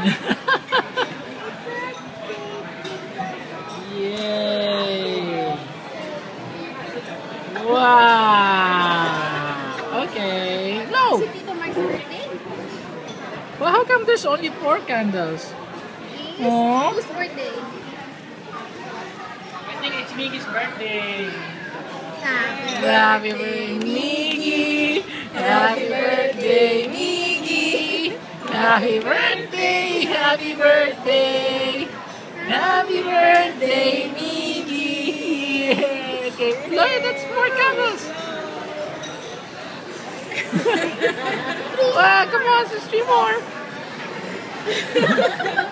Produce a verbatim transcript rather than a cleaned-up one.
Yay! Wow! Okay. No! Is it Tito Mark's birthday? Well, how come there's only four candles? Yes. Aww. Whose birthday? I think it's Miggy's birthday. Happy Happy birthday, Miggy! Happy birthday, Miggy! Happy birthday! Happy birthday! Happy birthday, Miggy! Okay, look, that's four candles! Wow, come on, there's three more!